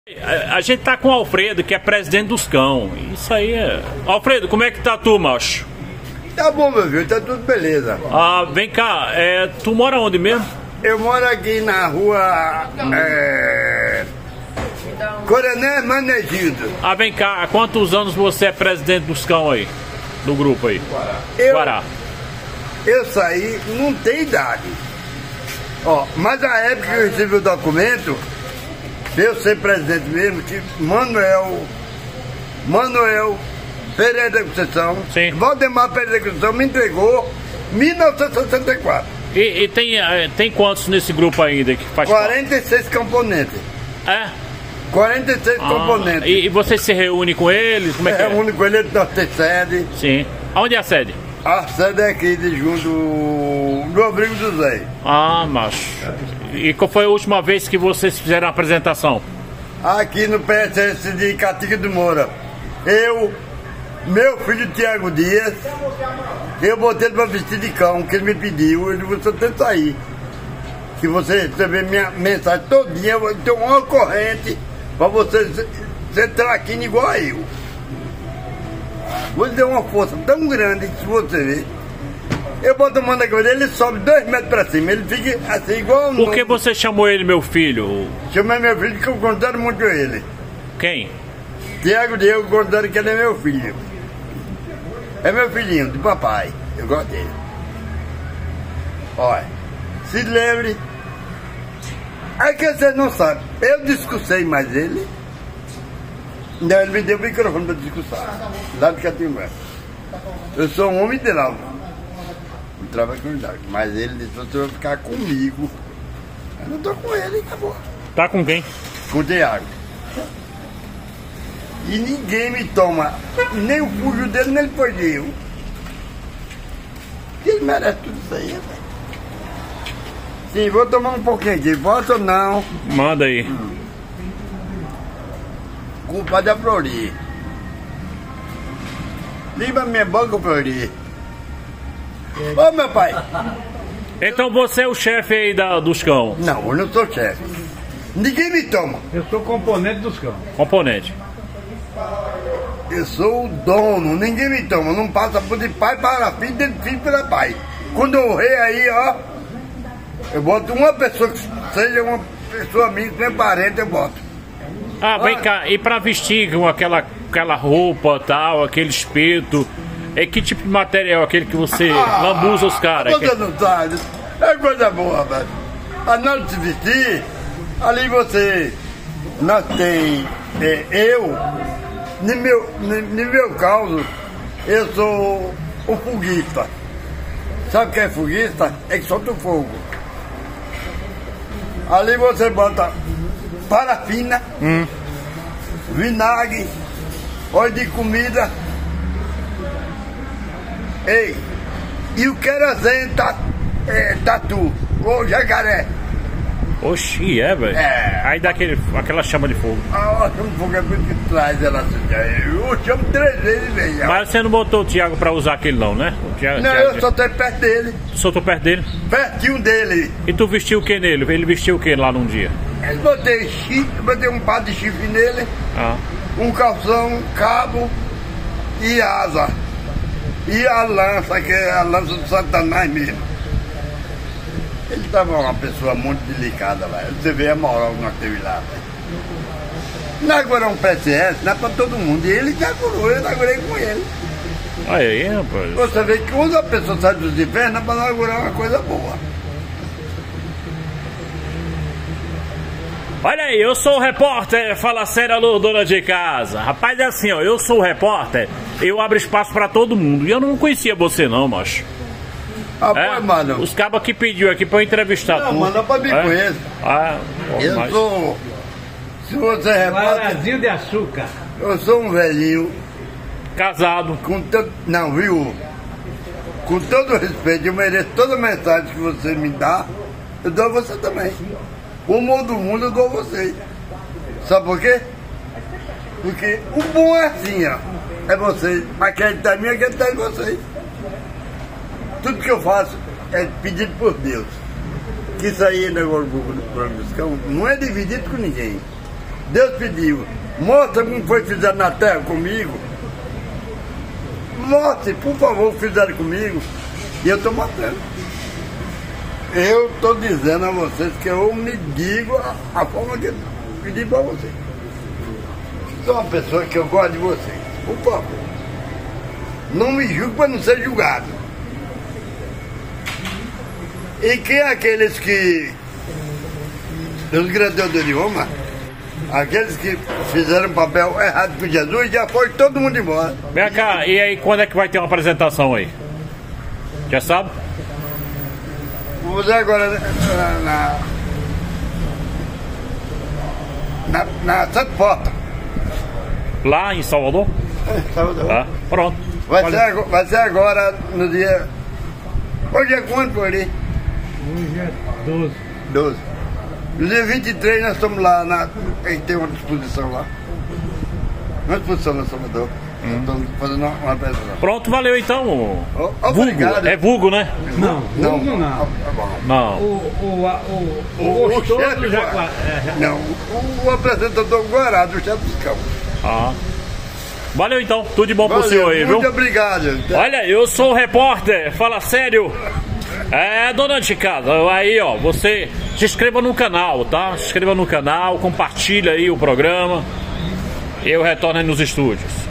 A gente tá com o Alfredo, que é presidente dos cão. Isso aí é... Alfredo, como é que tá tu, macho? Tá bom, meu filho, tá tudo beleza. Ah, vem cá, tu mora onde mesmo? Eu moro aqui na rua Coronel Manegildo. Ah, vem cá, há quantos anos você é presidente dos cão aí? Do grupo aí? Guará. Eu saí, não tem idade. Ó, mas a época que eu recebi o documento, eu ser presidente mesmo, que Manuel Pereira da Conceição, sim. Valdemar Pereira da Conceição me entregou em 1964. E tem quantos nesse grupo ainda que faz 46 componentes. É? 46 componentes. E você se reúne com eles? Como é que é? Reúne com eles, nós temos sede. Sim. Aonde é a sede? A sede é aqui de junto do Abrigo do Zé. Ah, macho. E qual foi a última vez que vocês fizeram a apresentação? Aqui no PSS de Catinga do Moura. Eu, meu filho Tiago Dias, eu botei ele para vestir de cão, que ele me pediu, ele você tem que sair. Se você receber minha mensagem todinha, eu tenho uma corrente para você ser traquino igual a eu. Vou lhe dar uma força tão grande que se você ver. Eu boto a mão na cabeça dele, ele sobe 2 metros pra cima, ele fica assim igual... Por que você chamou ele meu filho? Chamei meu filho porque eu considero muito ele. Quem? Tiago Dias, eu considero que ele é meu filho. É meu filhinho, de papai. Eu gosto dele. Olha, se lembre. É que vocês não sabem. Eu discursei mais ele. Então ele me deu o microfone para discursar. Lá de Catimba. Eu sou um homem de lá. Não trabalho com ele. Mas ele disse: você vai ficar comigo. Eu não estou com ele, acabou. Tá com quem? Com o Tiago. E ninguém me toma, nem o fujo dele, nem ele foi de eu. Ele merece tudo isso aí, velho. Sim, vou tomar um pouquinho aqui, posso ou não? Manda aí. Culpa da Flori. Limpa minha boca, Flori. Ô, meu pai. Então você é o chefe aí dos cão? Não, eu não sou chefe. Ninguém me toma. Eu sou componente dos cão. Componente. Eu sou o dono, ninguém me toma. Não passa por de pai para filho, de filho para pai. Quando eu rei aí, ó, eu boto uma pessoa que seja uma pessoa minha, que não é parente, eu boto. Ah, vem cá, e pra vestir com aquela roupa tal, aquele espeto, que tipo de material aquele que você lambuza os caras? Você não sabe, é coisa boa, velho. A não se vestir, ali você, nós tem, no meu caso, eu sou o foguista. Sabe o que é foguista? É que solta o fogo. Ali você bota parafina, vinagre, óleo de comida. Ei, e o querosene tatu, ou jacaré. Oxi, velho? É. Aí dá aquela chama de fogo. Ah, o fogo é muito que traz ela assim. Eu chamo 3 vezes, velho. Mas você não botou o Thiago pra usar aquele não, né? Não, eu só tô perto dele. Soltou perto dele? Pertinho dele. E tu vestiu o que nele? Ele vestiu o que lá num dia? Eu botei um par de chifre nele, um calção, cabo e asa. E a lança, que é a lança do Satanás mesmo. Ele estava uma pessoa muito delicada lá. Você vê a moral que nós teve lá. Inaugurou um PSS, não é para todo mundo. E ele inaugurou, eu inaugurei com ele. Aí, rapaz. Você vê que quando a pessoa sai dos infernos é para inaugurar uma coisa boa. Olha aí, eu sou o repórter, fala sério, alô, dona de casa. Rapaz, é assim, ó, eu sou o repórter, eu abro espaço pra todo mundo. E eu não conhecia você não, macho. Rapaz, mano. Os cabos que pediu aqui pra eu entrevistar tu. Não, mano, pra mim conheço. Eu sou... Se você é repórter... Varadinho de açúcar. Eu sou um velhinho. Casado. Com todo... Não, viu? Com todo respeito, eu mereço toda a mensagem que você me dá. Eu dou a você também. O amor do mundo eu dou a você. Sabe por quê? Porque o bom é assim, ó. É você. Acreditar em mim, acreditar em você. Tudo que eu faço é pedido por Deus. Que isso aí, negócio do cão, não é dividido com ninguém. Deus pediu. Mostra como foi que fizeram na terra comigo. Mostre, por favor, fizeram comigo. E eu estou matando. Eu estou dizendo a vocês que eu me digo a forma que eu pedi para vocês. Sou uma pessoa que eu gosto de vocês. Por favor. Não me julgue para não ser julgado. E quem é aqueles que... Os gladiadores de Roma, aqueles que fizeram papel errado com Jesus, já foi todo mundo embora. Vem cá, e aí quando é que vai ter uma apresentação aí? Já sabe? Vou fazer agora na Santa Porta. Lá em Salvador? Salvador. Tá, pronto. Vai ser agora no dia... Hoje é quando por ali? Hoje é 12. 12. No dia 23 nós estamos lá, a gente tem uma exposição lá. Uma exposição no Salvador. Estamos fazendo uma apresentação. Pronto, valeu então. Vulgo, Obrigado. é vulgo, né? Não, Não, não. tá bom. Não. O gostoso chefe já... Não, o apresentador Guará, do chefe dos cães. Ah. Valeu então, tudo de bom pro senhor aí, viu? Muito obrigado. Olha, eu sou o repórter, fala sério. É, dona de casa, aí ó, você se inscreva no canal, tá? Se inscreva no canal, compartilha aí o programa. Eu retorno aí nos estúdios.